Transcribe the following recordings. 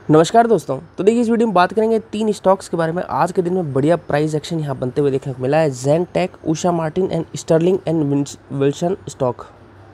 नमस्कार दोस्तों। तो देखिए इस वीडियो में बात करेंगे 3 स्टॉक्स के बारे में। आज के दिन में बढ़िया प्राइस एक्शन यहाँ बनते हुए देखने को मिला है। Zentech, Usha Martin and Sterling and Wilson stock.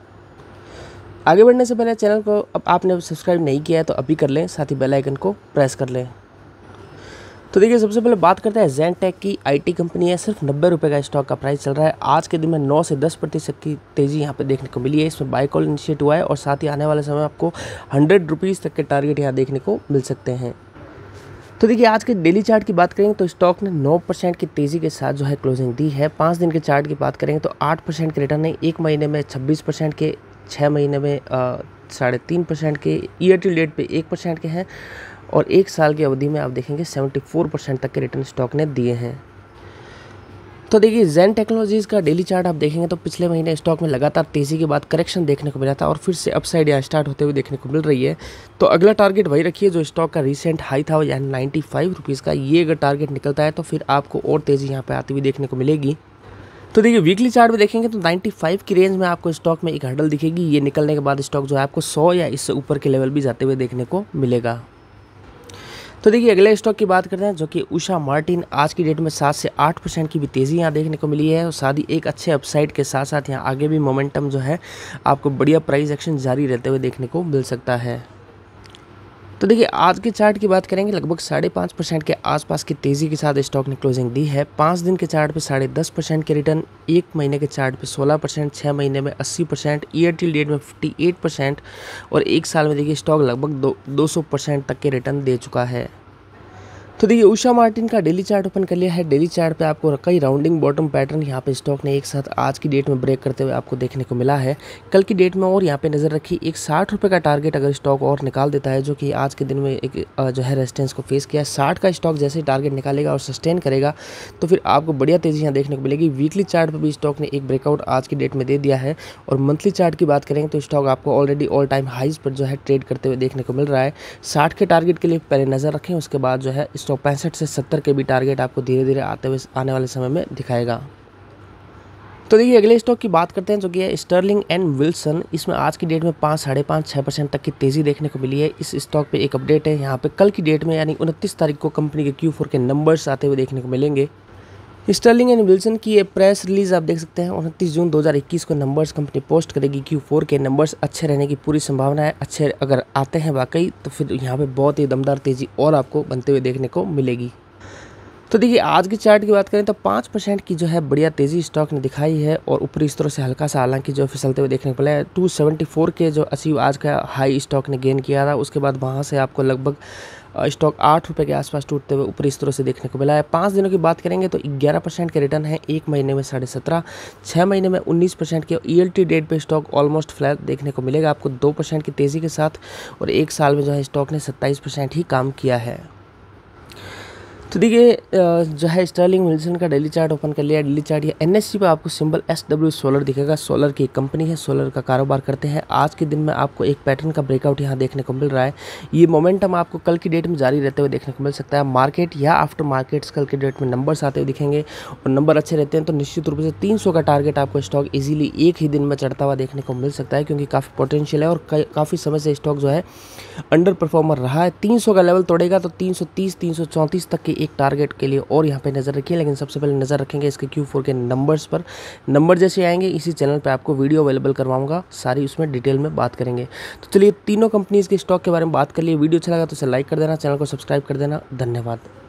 आगे बढ़ने से पहले चैनल को अब आपने सब्सक्राइब नहीं किया है तो अभी कर लें, साथ ही बेल आइकन को प्रेस कर लें। तो देखिए सबसे पहले बात करते हैं ज़ेनटेक की। आईटी कंपनी है, सिर्फ 90 रुपये का स्टॉक का प्राइस चल रहा है। आज के दिन में 9 से 10% की तेज़ी यहाँ पे देखने को मिली है। इसमें बाय कॉल इनिशिएट हुआ है और साथ ही आने वाले समय आपको 100 रुपीज़ तक के टारगेट यहाँ देखने को मिल सकते हैं। तो देखिए आज के डेली चार्ट की बात करेंगे तो स्टॉक ने 9% की तेज़ी के साथ जो है क्लोजिंग दी है। 5 दिन के चार्ट की बात करेंगे तो 8% के रिटर्न है। 1 महीने में 26% के, 6 महीने में 3.5% के, ईयर टू डेट पे 1% के हैं और 1 साल की अवधि में आप देखेंगे 74% तक के रिटर्न स्टॉक ने दिए हैं। तो देखिए ज़ेन टेक्नोलॉजीज़ का डेली चार्ट आप देखेंगे तो पिछले महीने स्टॉक में लगातार तेज़ी के बाद करेक्शन देखने को मिला था और फिर से अपसाइड यहाँ स्टार्ट होते हुए देखने को मिल रही है। तो अगला टारगेट वही रखिए जो स्टॉक का रिसेंट हाई था, यानी 95 रुपीज़ का। ये अगर टारगेट निकलता है तो फिर आपको और तेज़ी यहाँ पे आती हुई देखने को मिलेगी। तो देखिए वीकली चार्ट में देखेंगे तो 95 की रेंज में आपको स्टॉक में एक हर्डल दिखेगी। ये निकलने के बाद स्टॉक जो है आपको 100 या इससे ऊपर के लेवल भी जाते हुए देखने को मिलेगा। तो देखिए अगले स्टॉक की बात करते हैं जो कि उषा मार्टिन। आज की डेट में 7 से 8% की भी तेज़ी यहाँ देखने को मिली है और साथ ही एक अच्छे अपसाइड के साथ साथ यहाँ आगे भी मोमेंटम जो है आपको बढ़िया प्राइस एक्शन जारी रहते हुए देखने को मिल सकता है। तो देखिए आज के चार्ट की बात करेंगे, लगभग 5.5% के आसपास की तेज़ी के साथ स्टॉक ने क्लोजिंग दी है। 5 दिन के चार्ट पे 10.5% के रिटर्न, 1 महीने के चार्ट पे 16%, 6 महीने में 80%, ईयर टिल डेट में 58% और 1 साल में देखिए स्टॉक लगभग 200% तक के रिटर्न दे चुका है। तो देखिए उषा मार्टिन का डेली चार्ट ओपन कर लिया है। डेली चार्ट पे आपको कई राउंडिंग बॉटम पैटर्न यहाँ पे स्टॉक ने एक साथ आज की डेट में ब्रेक करते हुए आपको देखने को मिला है। कल की डेट में और यहाँ पे नज़र रखी, एक 60 रुपये का टारगेट अगर स्टॉक और निकाल देता है, जो कि आज के दिन में एक जो है रेजिस्टेंस को फेस किया है। 60 का स्टॉक जैसे टारगेट निकालेगा और सस्टेन करेगा तो फिर आपको बढ़िया तेज़ी यहाँ देखने को मिलेगी। वीकली चार्ट पर भी स्टॉक ने एक ब्रेकआउट आज की डेट में दे दिया है और मंथली चार्ट की बात करेंगे तो स्टॉक आपको ऑलरेडी ऑल टाइम हाइज पर जो है ट्रेड करते हुए देखने को मिल रहा है। 60 के टारगेट के लिए पहले नज़र रखें, उसके बाद जो है स्टॉक 65 से 70 के भी टारगेट आपको धीरे धीरे आने वाले समय में दिखाएगा। तो देखिए अगले स्टॉक की बात करते हैं जो कि है स्टर्लिंग एंड विल्सन। इसमें आज की डेट में 5.5-6% तक की तेज़ी देखने को मिली है। इस स्टॉक पे एक अपडेट है यहाँ पे, कल की डेट में यानी 29 तारीख को कंपनी के Q4 के नंबर्स आते हुए देखने को मिलेंगे। स्टर्लिंग एंड विल्सन की ये प्रेस रिलीज आप देख सकते हैं। 29 जून 2021 को नंबर्स कंपनी पोस्ट करेगी। Q4 के नंबर्स अच्छे रहने की पूरी संभावना है। अच्छे अगर आते हैं वाकई तो फिर यहाँ पे बहुत ही दमदार तेज़ी और आपको बनते हुए देखने को मिलेगी। तो देखिए आज की चार्ट की बात करें तो 5% की जो है बढ़िया तेज़ी स्टॉक ने दिखाई है और ऊपरी स्तरों से हल्का सा हालांकि जो फिसलते हुए देखने को मिला है। 274 के जो अचीव आज का हाई स्टॉक ने गेन किया था, उसके बाद वहां से आपको लगभग स्टॉक 8 रुपये के आसपास टूटते हुए ऊपरी स्तरों से देखने को मिला है। 5 दिनों की बात करेंगे तो 11% के रिटर्न है। 1 महीने में 17.5%, 6 महीने में 19% के, ईयर टू डेट पे स्टॉक ऑलमोस्ट फ्लैट देखने को मिलेगा आपको 2% की तेज़ी के साथ और 1 साल में जो है स्टॉक ने 27% ही काम किया है। तो देखिए जो है स्टर्लिंग विल्सन का डेली चार्ट ओपन कर लिया। डेली चार्ट ये NSE पे आपको सिंबल SW सोलर दिखेगा। सोलर की एक कंपनी है, सोलर का कारोबार करते हैं। आज के दिन में आपको एक पैटर्न का ब्रेकआउट यहाँ देखने को मिल रहा है। ये मोमेंटम आपको कल की डेट में जारी रहते हुए देखने को मिल सकता है। मार्केट या आफ्टर मार्केट्स कल की डेट में नंबर्स आते हुए दिखेंगे और नंबर अच्छे रहते हैं तो निश्चित रूप से 300 का टारगेट आपको स्टॉक ईजिली एक ही दिन में चढ़ता हुआ देखने को मिल सकता है, क्योंकि काफ़ी पोटेंशियल है और काफ़ी समय से स्टॉक जो है अंडर परफॉर्मर रहा है। 300 का लेवल तोड़ेगा तो 330, 334 तक के एक टारगेट के लिए और यहाँ पे नज़र रखिए। लेकिन सबसे पहले नज़र रखेंगे इसके Q4 के नंबर्स पर। नंबर जैसे आएंगे इसी चैनल पे आपको वीडियो अवेलेबल करवाऊंगा, सारी उसमें डिटेल में बात करेंगे। तो चलिए तीनों कंपनीज़ के स्टॉक के बारे में बात कर लिए। वीडियो अच्छा लगा तो उसे लाइक कर देना, चैनल को सब्सक्राइब कर देना। धन्यवाद।